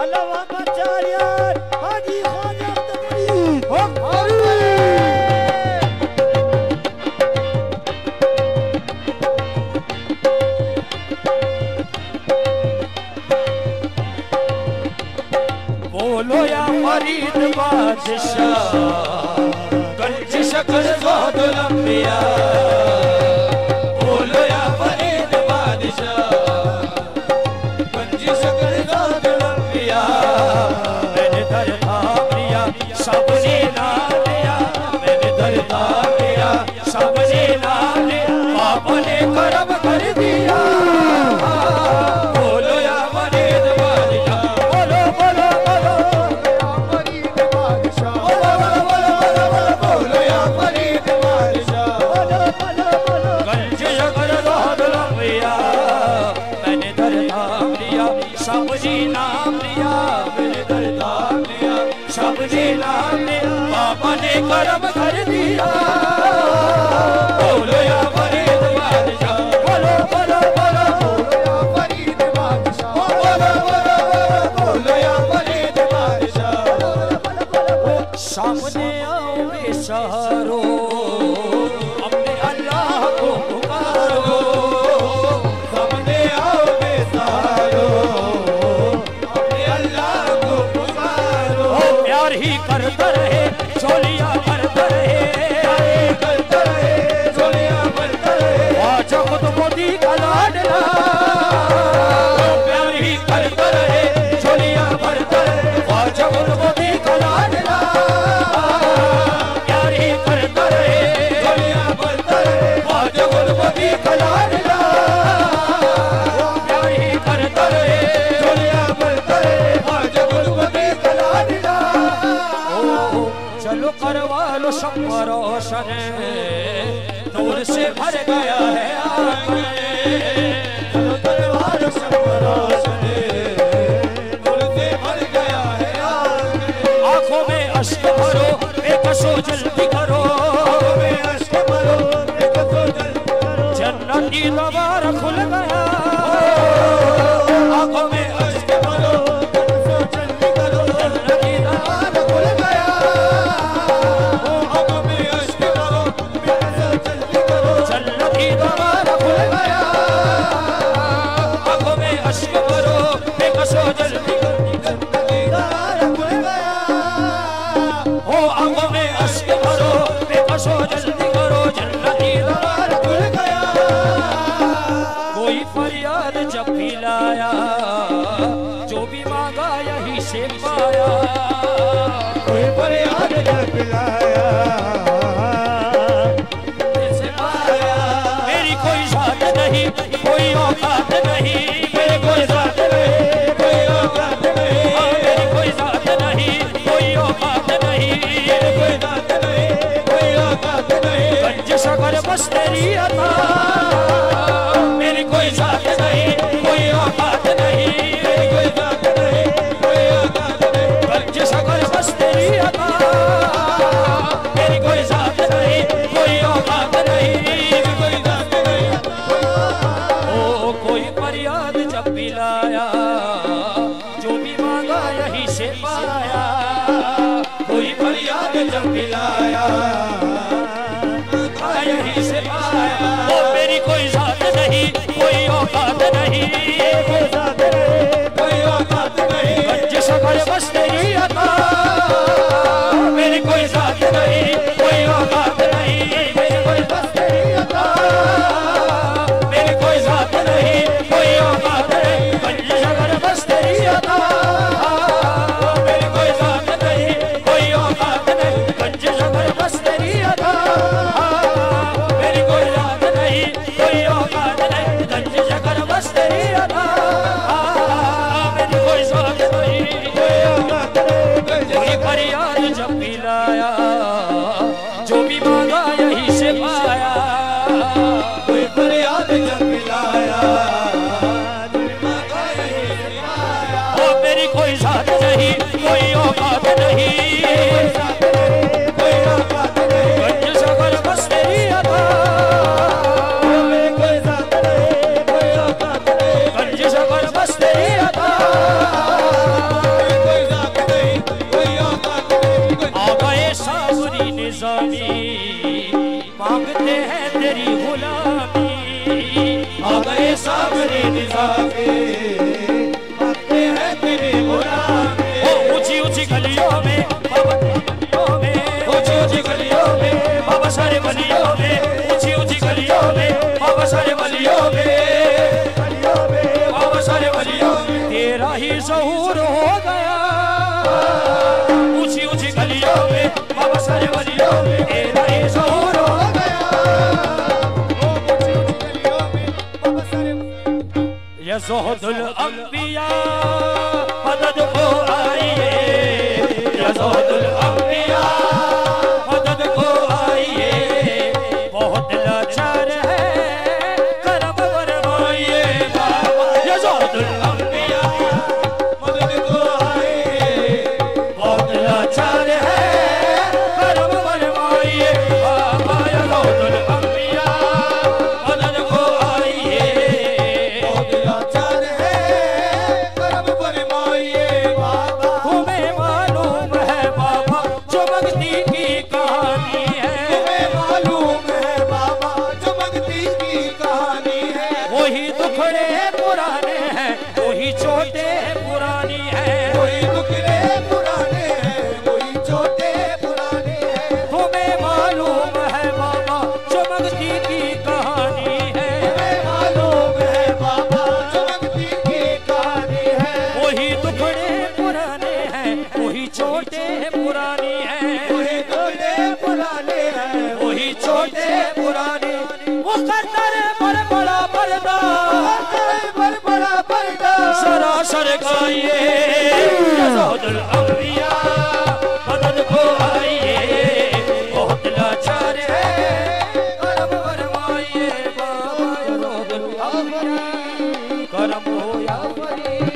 लवा बचारिया हाजी ख्वाजा तकरीर बोलो या फरीद बादशाह गंज शकर ज़ौदुल अंबिया बोलो या फरीद बादशाह गंज शकर ज़ौदुल अंबिया मैंने दर थाम लिया सबने नाम लिया मैंने दर थाम लिया सबने नाम लिया बाबा ने करम कर दिया बोलो या फरीद बादशाह बोलो बोलो बोलो फरीद बादशाह बोलो या फरीद बादशाह गंज शकर ज़ौदुल अंबिया मैंने दर थाम लिया सबने नाम लिया मैंने दर थाम लिया सबने नाम लिया बाबा ने करम कर दिया बोलो या फरीद बादशाह बोलो बोलो बोलो बोलो या फरीद बादशाह बोलो बोलो बोलो या फरीद बादशाह सामने आओ बेसहारो अपने अल्लाह को पुकारो सामने आओ बेसहारो अपने अल्लाह को पुकारो प्यार ही करता रहे झोलियां भरता रहे करता रहे झोलियां भरता रहे आजा खुद मोदी का लाडला प्यार ही करता रहे झोलियां भरता रहे आजा खुद मोदी का लाडला प्यार ही करता रहे झोलियां भरता रहे आजा खुद मोदी का लाडला प्यार ही करता रहे झोलियां भरता रहे आजा खुद मोदी का लाडला चलो करवा लो शम्मा रोशन नूर से भर गया है आंखें चलो करवा लो शम्मा रोशन नूर से भर गया है आंखें आंखों में अश्क भरो बेकसो जल्दी करो आंखों में अश्क भरो बेकसो जल्दी करो जन्नती दरबार खुल गया आंखों में अश्क भरो बेकसो जल्दी करो जन्नती दरबार खुल गया आंखों में अश्क भरो बेकसो जल्दी करो जन्नती दरबार खुल गया आंखों में अश्क भरो बेकसो जल्दी करो जन्नती दरबार खुल गया ओ आंखों में अश्क भरो बेकसो जल्दी करो जन्नती दरबार खुल गया कोई फरियाद जब भी लाया जो भी मांगा यहीं से पाया कोई फरियाद जब भी लाया से पाया मेरी कोई जात नहीं कोई औकात नहीं मेरी कोई जात नहीं कोई औकात नहीं मेरी कोई जात नहीं कोई औकात नहीं मेरी कोई जात नहीं कोई औकात नहीं गंज शकर बस तेरी अता मेरी कोई जात नहीं कोई औकात नहीं मेरी कोई जात नहीं कोई औकात नहीं गंज शकर बस तेरी अता मेरी कोई जात नहीं कोई औकात नहीं मेरी कोई जात नहीं ओ कोई फरियाद जब भी लाया जो भी मांगा यहीं से पाया कोई फरियाद जब भी लाया यहीं से पाया ओ मेरी कोई जात नहीं कोई औकात नहीं कोई जात नहीं कोई औकात नहीं गंज शकर बस तेरी अता मेरी कोई जात नहीं कोई औकात नहीं मेरी कोई बस तेरी अता मेरी कोई जात नहीं कोई औकात नहीं गंज शकर बस तेरी अता मेरी कोई जात नहीं कोई औकात नहीं गंज शकर बस तेरी अता मेरी कोई जात नहीं कोई औकात नहीं गंज शकर बस तेरी अता मेरी कोई जात नहीं कोई औकात नहीं कोई फरियाद जब भी लाया जो भी मांगा यहीं से पाया कोई फरियाद जब भी लाया जो भी मांगा यहीं से पाया ओ मेरी कोई जात नहीं कोई औकात नहीं कोई औकात नहीं गंज शकर बस तेरी अता मेरी कोई जात नहीं कोई औकात नहीं गंज शकर बस तेरी अता ही ज़हूर हो गया। ऊंची ऊंची गलियों में बाबा सारे वलियों में तेरा ही ज़हूर हो गया। ऊंची ऊंची गलियों में बाबा सारे ये ज़ुहदुल अंबिया मदद को आइए, ये ज़ुहदुल अंबिया मदद को आइए। बहुत लाचार है करम फरमाइए बाबा, ये ज़ुहदुल अंबिया मदद को आइए। बहुत लाचार है करम फरमाइए बाबा, ये ज़ुहदुल अंबिया मदद को आइए। बहुत लाचार है करम फरमाइए बाबा। तुम्हें मालूम है बाबा जो मंगती की कहानी है, तुम्हें मालूम है बाबा जो मंगती की कहानी है। वही दुखड़े पुराने हैं, वही चोटें पुरानी हैं। कोई दुखड़े पुराने हैं, कोई चोटे पुराने हैं। तुम्हें मालूम है बाबा जो मंगती की कहानी है, तुम्हें मालूम है बाबा जो मंगती की कहानी है। वही दुखड़े पुराने हैं, वही चोटें पुरानी हैं। कोई दुखड़े पुराने हैं, वही चोटें पुरानी, वो कतर पर बड़ा पर्दा पर बड़ा पर्दा सरासर गाइए। ज़ुहदुल अंबिया मदद को आइए। बहुत लाचार है करम फरमाइए बाबा, ज़ुहदुल अंबिया करम हो या फरीद।